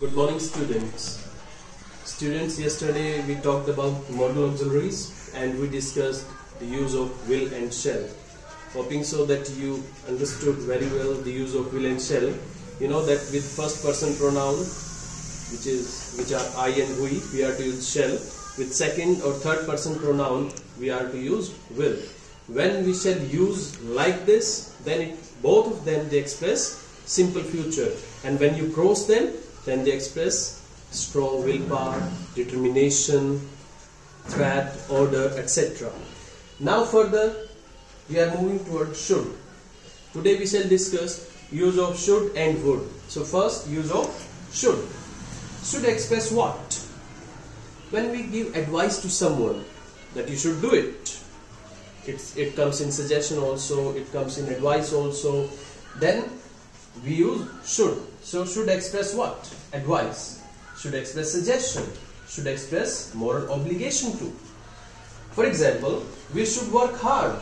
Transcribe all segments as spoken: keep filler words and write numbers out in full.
Good morning, students. Students, yesterday we talked about modal auxiliaries and we discussed the use of will and shall. Hoping so that you understood very well the use of will and shall. You know that with first person pronoun, which is which are I and we, we are to use shall. With second or third person pronoun, we are to use will. When we shall use like this, then it, both of them they express simple future, and when you cross them, then they express strong willpower, determination, threat, order, et cetera. Now further, we are moving towards should. Today we shall discuss use of should and would. So first, use of should. Should express what? When we give advice to someone that you should do it, it's, it comes in suggestion also, it comes in advice also, then we use should. So should express what? Advice. Should express suggestion. Should express moral obligation too. For example, we should work hard.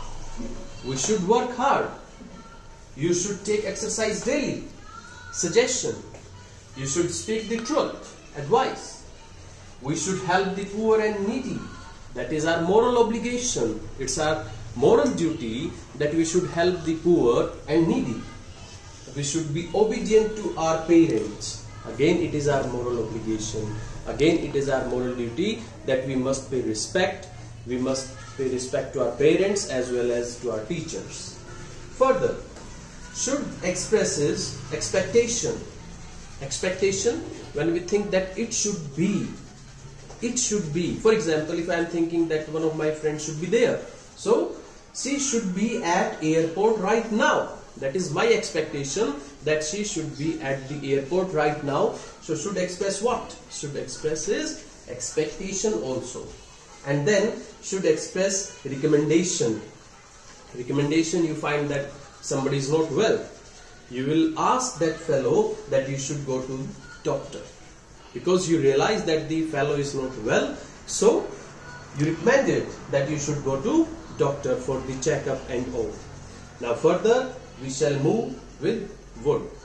We should work hard. You should take exercise daily. Suggestion. You should speak the truth. Advice. We should help the poor and needy. That is our moral obligation. It's our moral duty that we should help the poor and needy. We should be obedient to our parents. Again, it is our moral obligation. Again, it is our moral duty that we must pay respect. We must pay respect to our parents as well as to our teachers. Further, should expresses expectation. Expectation, when we think that it should be. It should be. For example, if I am thinking that one of my friends should be there, so she should be at airport right now. That is my expectation, that she should be at the airport right now. So should express what? Should express is expectation also. And then should express recommendation. Recommendation, you find that somebody is not well. You will ask that fellow that you should go to doctor. Because you realize that the fellow is not well, so you recommended that you should go to doctor for the checkup and all. Now further, we shall move with would.